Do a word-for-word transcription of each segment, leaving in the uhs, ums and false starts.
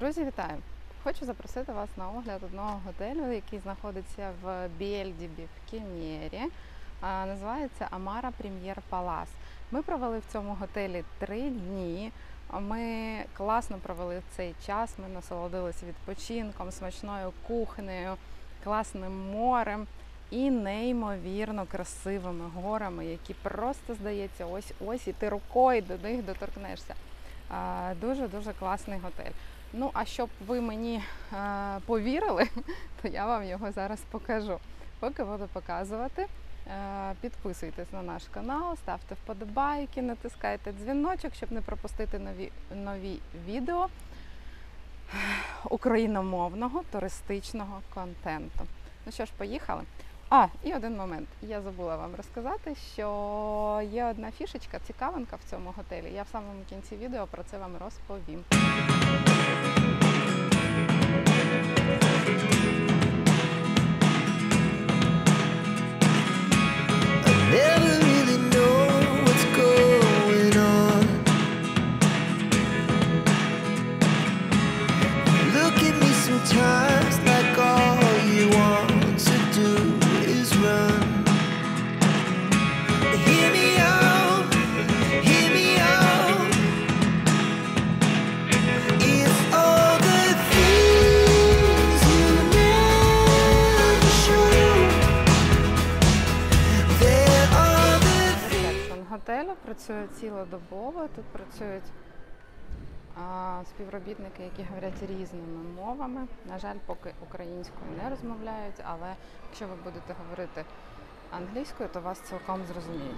Друзі, вітаю! Хочу запросити вас на огляд одного готелю, який знаходиться в Бєльдібі в Кенєрі. Називається Амара Прем'єр Палас. Ми провели в цьому готелі три дні. Ми класно провели цей час, ми насолодилися відпочинком, смачною кухнею, класним морем і неймовірно красивими горами, які просто, здається, ось-ось, і ти рукою до них доторкнешся. Дуже-дуже класний готель. Ну, а щоб ви мені е, повірили, то я вам його зараз покажу. Поки буду показувати, е, підписуйтесь на наш канал, ставте вподобайки, натискайте дзвіночок, щоб не пропустити нові, нові відео україномовного туристичного контенту. Ну що ж, поїхали. А, і один момент. Я забула вам розказати, що є одна фішечка, цікавинка в цьому готелі. Я в самому кінці відео про це вам розповім. Готелю працює цілодобово, тут працюють а, співробітники, які говорять різними мовами. На жаль, поки українською не розмовляють, але якщо ви будете говорити англійською, то вас цілком зрозуміють.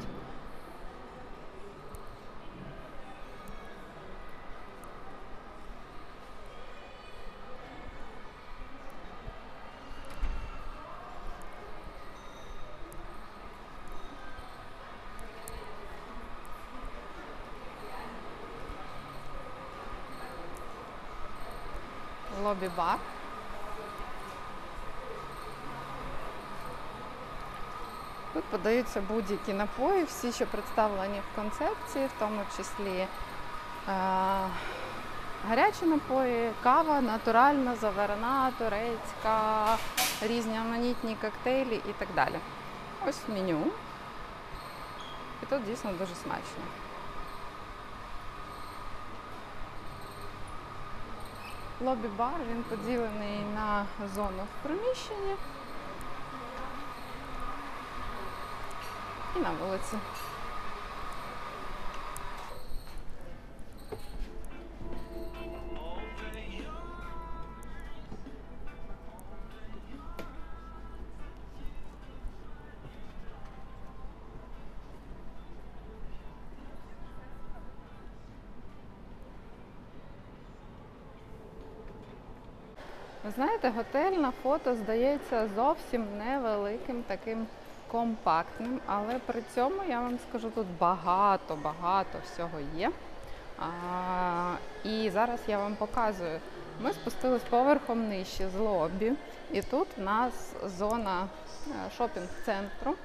Лобі-бар. Тут подаються будь-які напої, всі, що представлені в концепції, в тому числі е- гарячі напої, кава, натуральна, заварена, турецька, різноманітні коктейлі і так далі. Ось меню. І тут дійсно дуже смачно. Лобі-бар, він поділений на зону в приміщенні і на вулиці. Ви знаєте, готель на фото здається зовсім невеликим, таким компактним, але при цьому, я вам скажу, тут багато-багато всього є. А, і зараз я вам показую. Ми спустились поверхом нижче з лобі, і тут у нас зона шопінг-центру.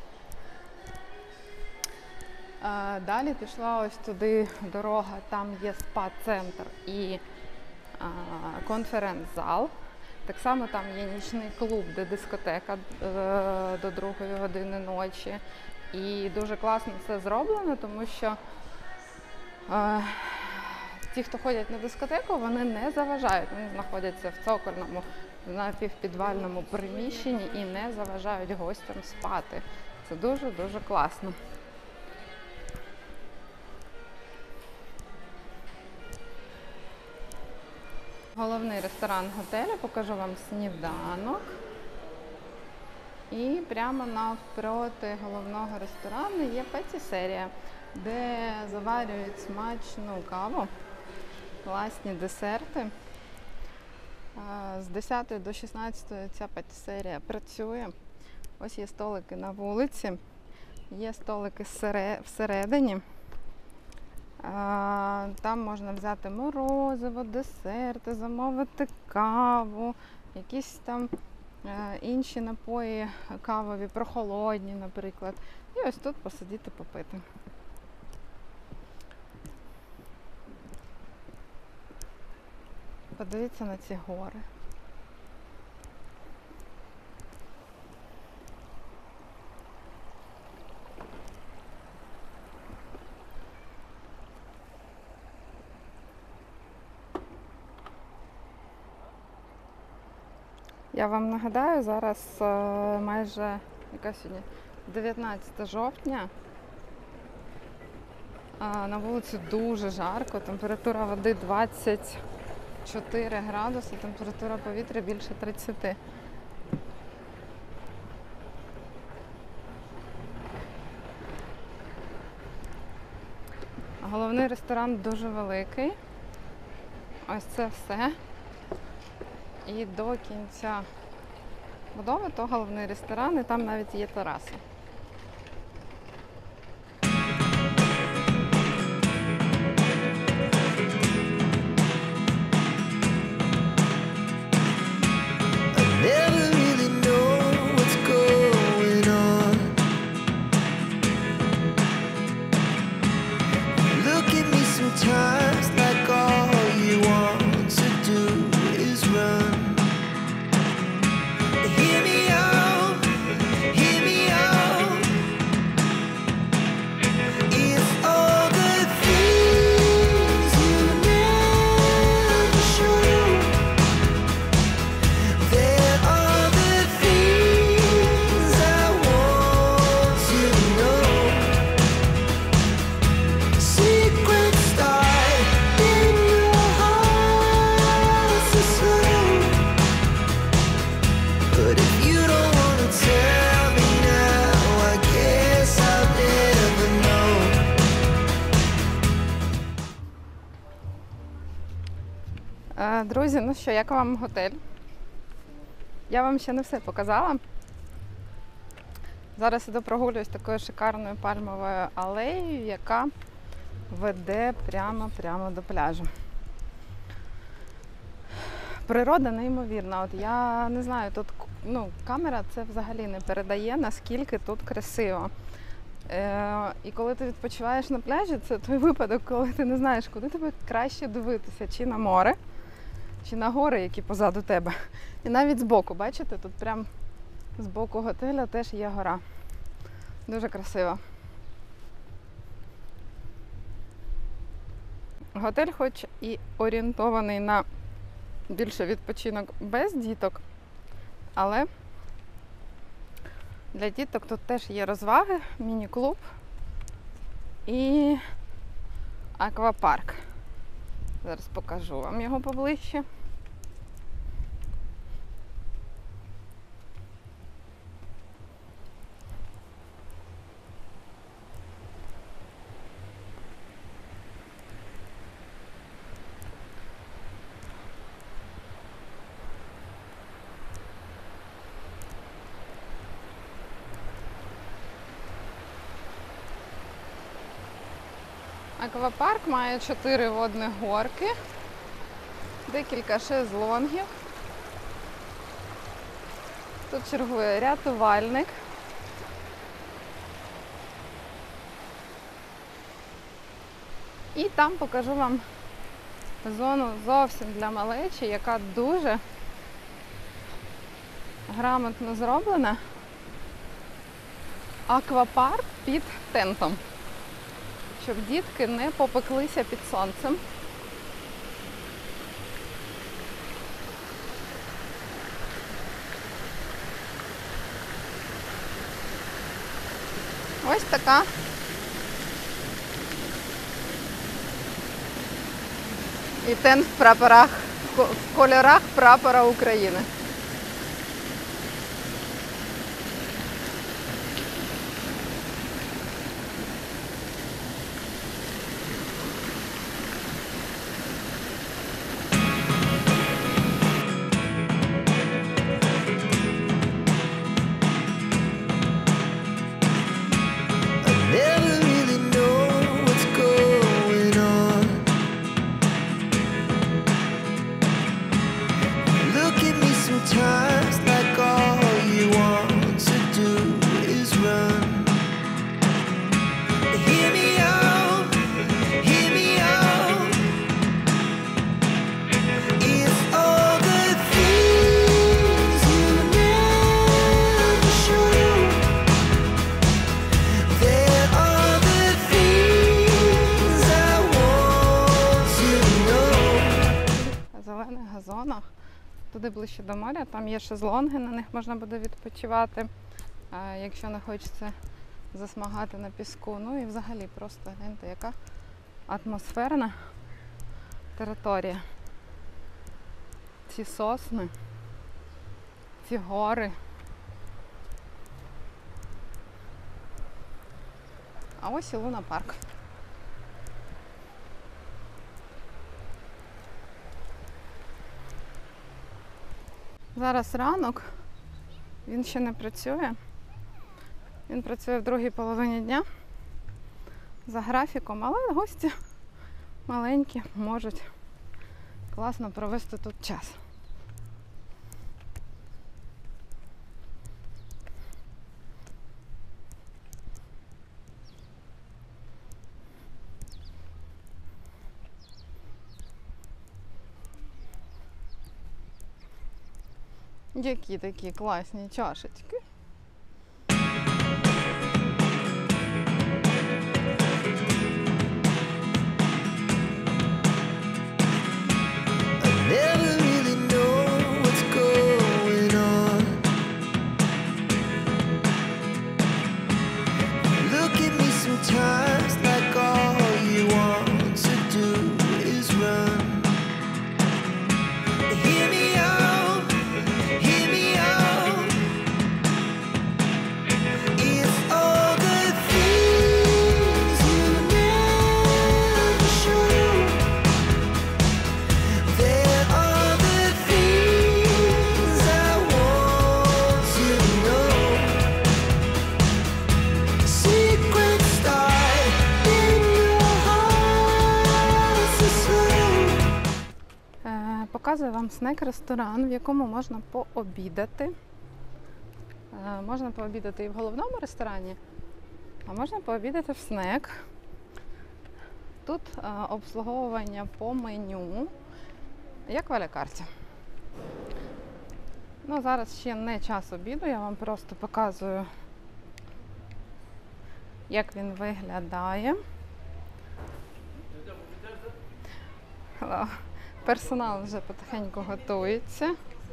А, далі пішла ось туди дорога, там є спа-центр і конференц-зал. Так само там є нічний клуб, де дискотека е, до другої години ночі. І дуже класно це зроблено, тому що е, ті, хто ходять на дискотеку, вони не заважають. Вони знаходяться в цокольному, напівпідвальному приміщенні і не заважають гостям спати. Це дуже-дуже класно. Головний ресторан готелю, покажу вам сніданок. І прямо навпроти головного ресторану є патісерія, де заварюють смачну каву, класні десерти. З десятої до шістнадцятої ця патісерія працює. Ось є столики на вулиці, є столики всередині. Там можна взяти морозиво, десерти, замовити каву, якісь там інші напої кавові, прохолодні, наприклад. І ось тут посидіти, попити. Подивіться на ці гори. Я вам нагадаю, зараз е, майже яка сьогодні? дев'ятнадцяте жовтня. А на вулиці дуже жарко, температура води двадцять чотири градуси, температура повітря більше тридцяти. Головний ресторан дуже великий. Ось це все. І до кінця будови то головний ресторан, і там навіть є тераси. Друзі, ну що, як вам готель? Я вам ще не все показала. Зараз іду прогулююсь такою шикарною пальмовою алеєю, яка веде прямо-прямо до пляжу. Природа неймовірна. От я не знаю, тут ну, камера це взагалі не передає, наскільки тут красиво. Е, і коли ти відпочиваєш на пляжі, це той випадок, коли ти не знаєш, куди тебе краще дивитися, чи на море, чи на гори, які позаду тебе. І навіть збоку, бачите, тут прям збоку готеля теж є гора. Дуже красиво. Готель хоч і орієнтований на більше відпочинок без діток, але для діток тут теж є розваги, міні-клуб і аквапарк. Зараз покажу вам його поближче. Аквапарк має чотири водні горки, декілька шезлонгів. Тут чергує рятувальник. І там покажу вам зону зовсім для малечі, яка дуже грамотно зроблена. Аквапарк під тентом, щоб дітки не попеклися під сонцем. Ось така і тент в прапорах, в кольорах прапора України. туди ближче до моря, там є шезлонги, на них можна буде відпочивати, якщо не хочеться засмагати на піску. Ну і взагалі просто гляньте, яка атмосферна територія. Ці сосни, ці гори. А ось і луна-парк. Зараз ранок, він ще не працює. Він працює в другій половині дня за графіком, але гості маленькі можуть класно провести тут час. Які такі класні чашечки. Показую вам снек-ресторан, в якому можна пообідати. Можна пообідати і в головному ресторані, а можна пообідати в снек. Тут обслуговування по меню, як в а-ля-карті. Ну, зараз ще не час обіду, я вам просто показую, як він виглядає. Hello. Персонал вже потихеньку готується.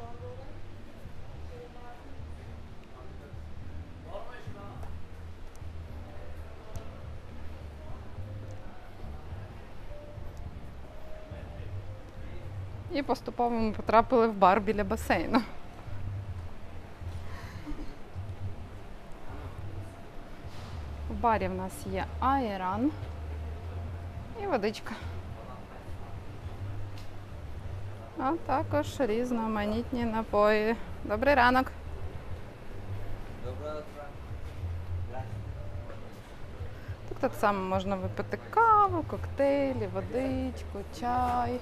І поступово ми потрапили в бар біля басейну. В барі в нас є айран і водичка. А також різноманітні напої. Добрий ранок! Доброго утра. Тут так само можна випити каву, коктейлі, водичку, чай.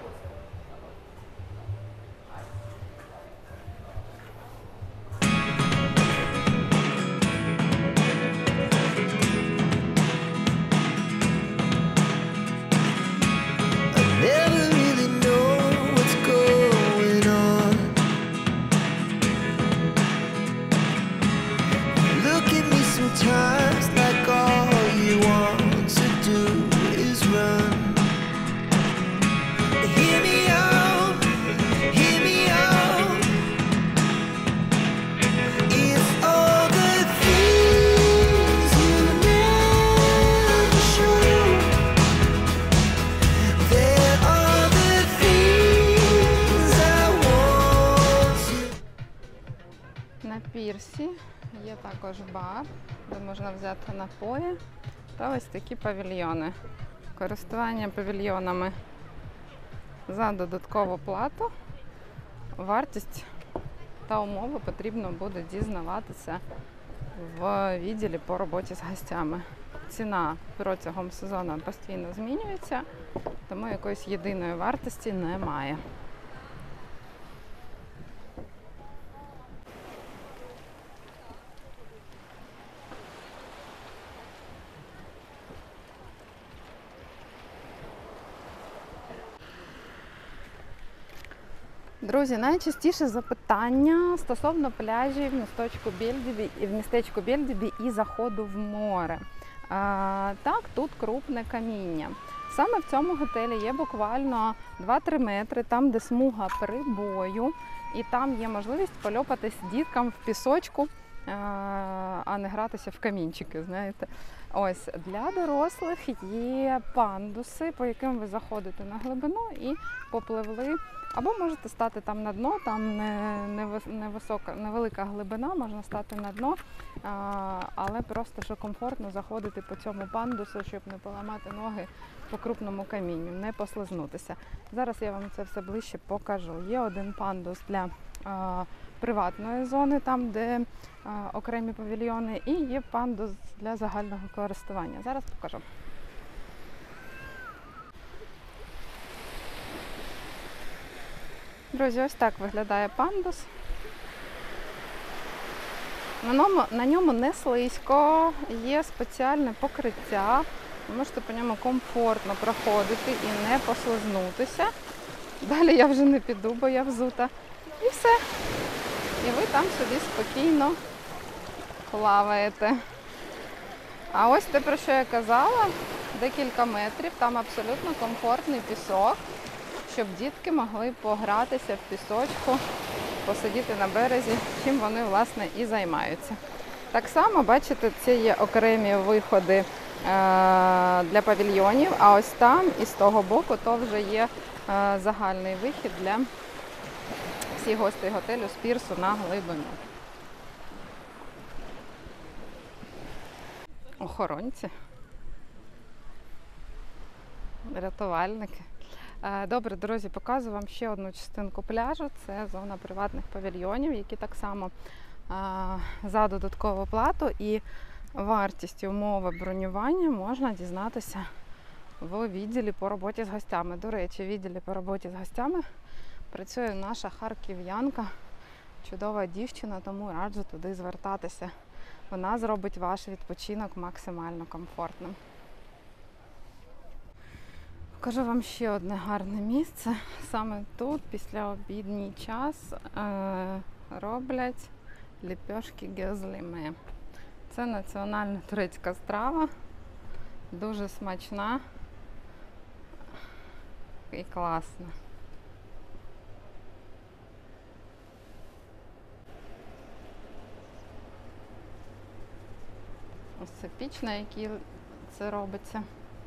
На пірсі є також бар, де можна взяти напої та ось такі павільйони. Користування павільйонами за додаткову плату. Вартість та умови потрібно буде дізнаватися в відділі по роботі з гостями. Ціна протягом сезону постійно змінюється, тому якоїсь єдиної вартості немає. Друзі, найчастіше запитання стосовно пляжів в містечку Бельдібі і в містечку Бельдібі і заходу в море. А, так, тут крупне каміння. Саме в цьому готелі є буквально два-три метри, там де смуга прибою. і там є можливість польопатись діткам в пісочку, а не гратися в камінчики, знаєте. Ось, для дорослих є пандуси, по яким ви заходите на глибину і попливли. Або можете стати там на дно, там невисока, невелика глибина, можна стати на дно, але просто що комфортно заходити по цьому пандусу, щоб не поламати ноги по крупному камінню, не послизнутися. Зараз я вам це все ближче покажу. Є один пандус для а, приватної зони, там де а, окремі павільйони, і є пандус для загального користування. Зараз покажу. Друзі, ось так виглядає пандус. На ньому, на ньому не слизько, є спеціальне покриття. Ви можете по ньому комфортно проходити і не послизнутися. Далі я вже не піду, бо я взута. І все. І ви там собі спокійно плаваєте. А ось те, про що я казала, декілька метрів, там абсолютно комфортний пісок, щоб дітки могли погратися в пісочку, посидіти на березі, чим вони, власне, і займаються. Так само, бачите, це є окремі виходи е- для павільйонів, а ось там і з того боку то вже є е- загальний вихід для всіх гостей готелю з пірсу на глибину. Охоронці, рятувальники. Добре, друзі, показую вам ще одну частинку пляжу. Це зона приватних павільйонів, які так само а, за додаткову плату, і вартість і умови бронювання можна дізнатися в відділі по роботі з гостями. До речі, в відділі по роботі з гостями працює наша харків'янка, чудова дівчина, тому раджу туди звертатися. Вона зробить ваш відпочинок максимально комфортним. Покажу вам ще одне гарне місце. Саме тут, після обідній час, е- роблять ліпьошки гьозліме. Це національна турецька страва, дуже смачна і класна. Ось це піч, на якій це робиться.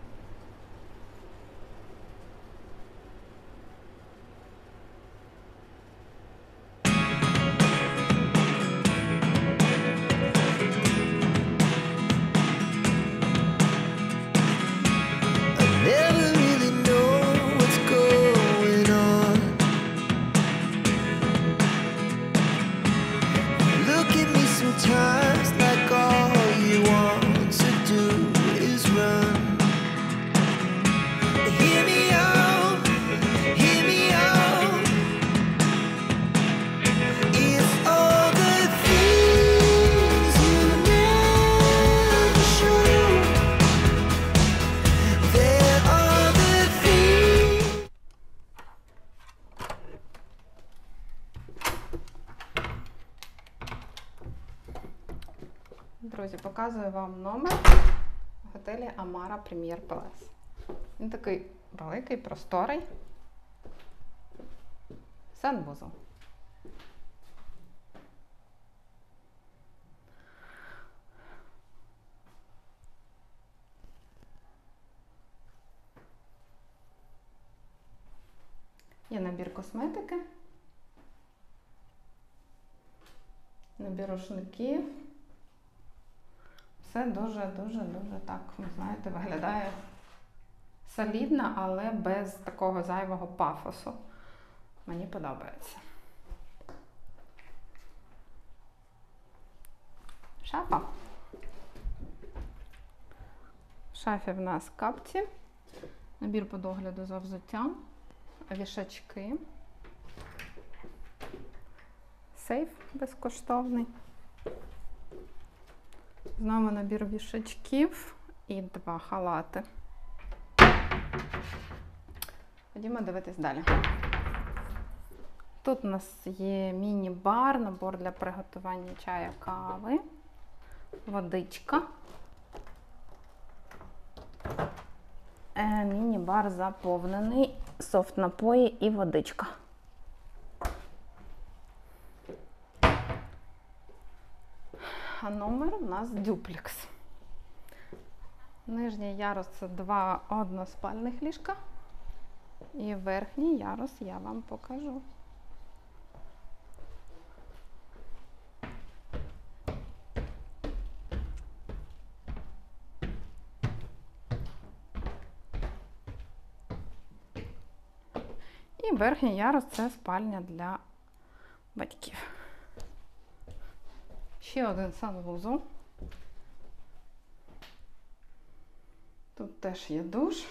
Друзі, показую вам номер в готелі Амара Прем'єр Палас. Він такий великий, просторий. Санвузол. Є набір косметики, набір рушників. Все дуже-дуже-дуже так, ви знаєте, виглядає солідно, але без такого зайвого пафосу. Мені подобається. Шафа. В шафі в нас капці, набір по догляду за взуттям, вішачки, сейф безкоштовний. Знову набір вішачків і два халати. Ходімо дивитись далі. Тут у нас є міні-бар, набор для приготування чаю, кави, водичка. Е, міні-бар заповнений, софт-напої і водичка. А номер у нас дюплекс. Нижній ярус – це два односпальних ліжка. І верхній ярус я вам покажу. І верхній ярус – це спальня для батьків. Ще один санвузол. Тут теж є душ,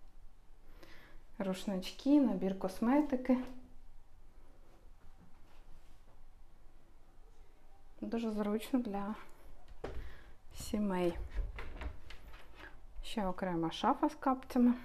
рушнички, набір косметики. Дуже зручно для сімей. Ще окрема шафа з капцями.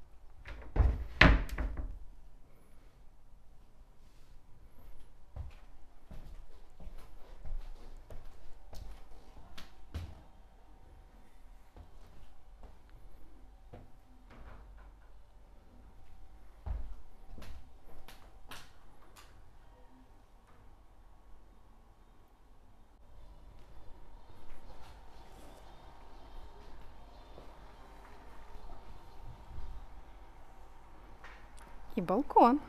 І балкон.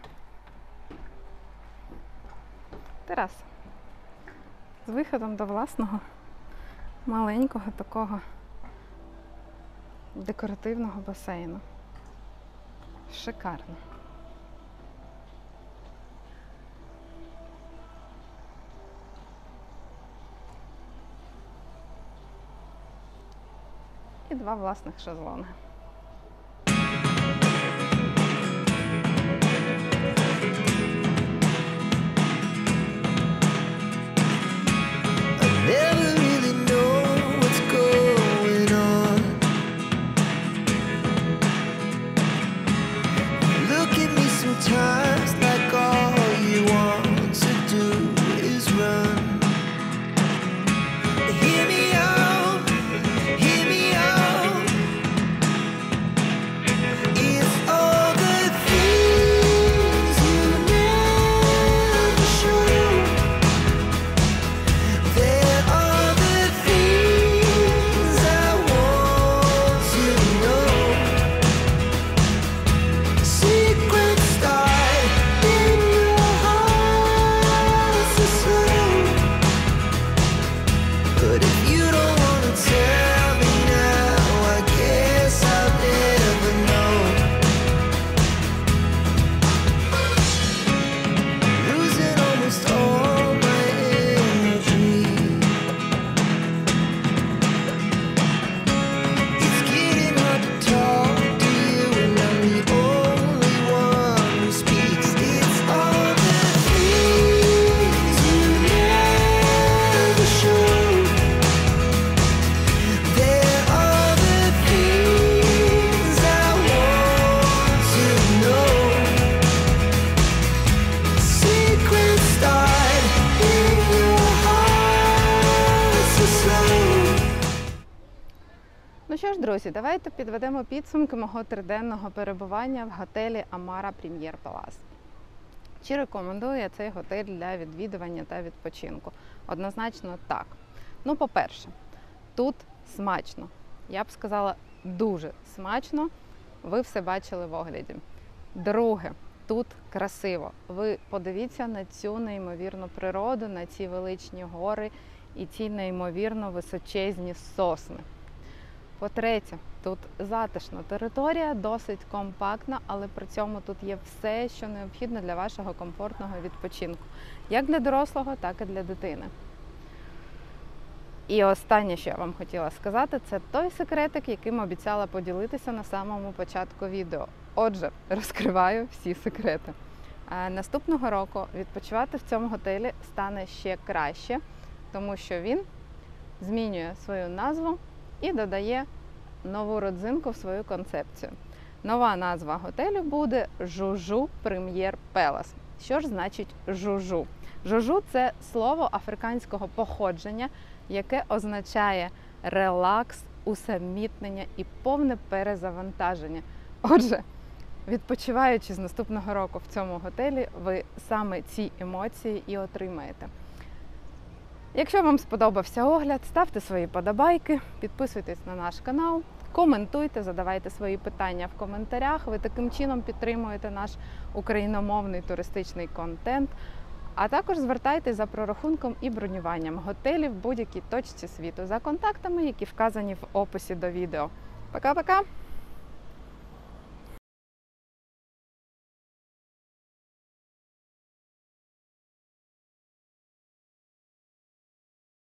Тераса. З виходом до власного маленького такого декоративного басейну. Шикарно. І два власних шезлонги. Ну що ж, друзі, давайте підведемо підсумки мого триденного перебування в готелі Amara Premier Palace. Чи рекомендую я цей готель для відвідування та відпочинку? Однозначно так. Ну, по-перше, тут смачно. Я б сказала, дуже смачно. Ви все бачили в огляді. Друге, тут красиво. Ви подивіться на цю неймовірну природу, на ці величні гори і ці неймовірно височезні сосни. По-третє, тут затишна територія, досить компактна, але при цьому тут є все, що необхідно для вашого комфортного відпочинку. Як для дорослого, так і для дитини. І останнє, що я вам хотіла сказати, це той секретик, яким обіцяла поділитися на самому початку відео. Отже, розкриваю всі секрети. Наступного року відпочивати в цьому готелі стане ще краще, тому що він змінює свою назву і додає нову родзинку в свою концепцію. Нова назва готелю буде Жужу Premier Palace. Що ж значить Жужу? Жужу – це слово африканського походження, яке означає релакс, усамітнення і повне перезавантаження. Отже, відпочиваючи з наступного року в цьому готелі, ви саме ці емоції і отримаєте. Якщо вам сподобався огляд, ставте свої подобайки, підписуйтесь на наш канал, коментуйте, задавайте свої питання в коментарях. Ви таким чином підтримуєте наш україномовний туристичний контент. А також звертайтеся за прорахунком і бронюванням готелів в будь-якій точці світу за контактами, які вказані в описі до відео. Пока-пока!